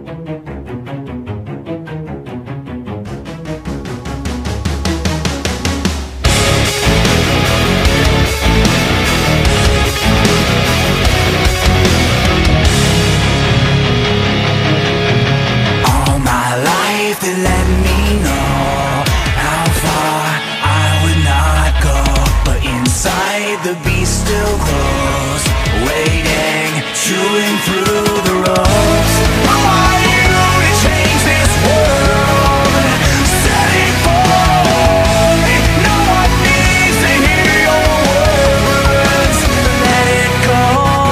The beast still grows, waiting, chewing through the ropes. Who are you to change this world? Set it free. No one needs to hear your words. Let it go.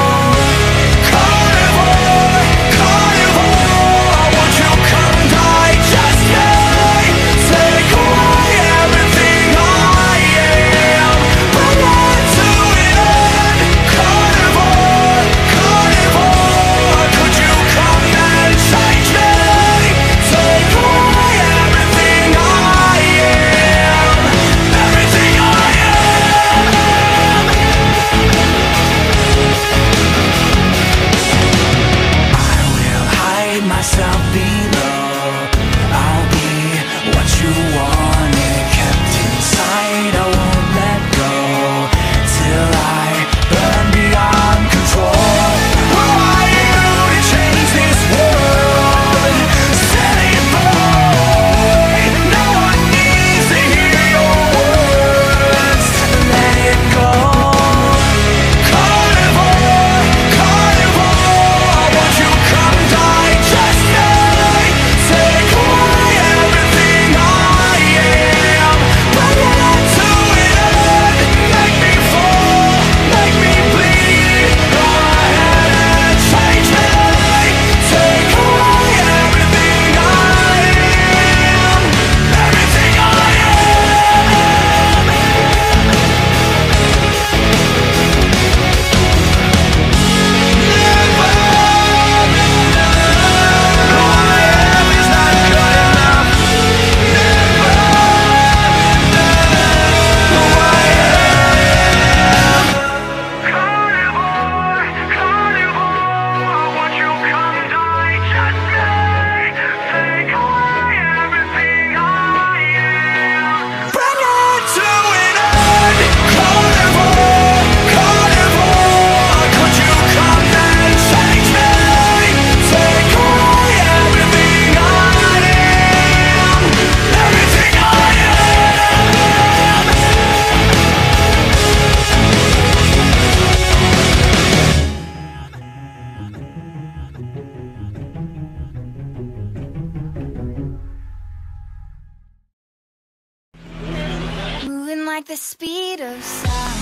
Carnivore, carnivore, won't you come digest me? Take away everything I am. Bring it to an end. Carnivore, carnivore, could you come and change me? Take away everything I am. Everything I am. I will hide myself below. I'll be what you wanted, kept inside. I won't let go till I burn beyond control. Who are you to change this world? Set it free. No one needs to hear your words. Let it go. Carnivore, carnivore, won't you come digest me? Take away everything I am. Bring it to an end. Make me fall, make me bleed. Go ahead and change me. Take away everything I am. Everything I am. Moving like the speed of sound.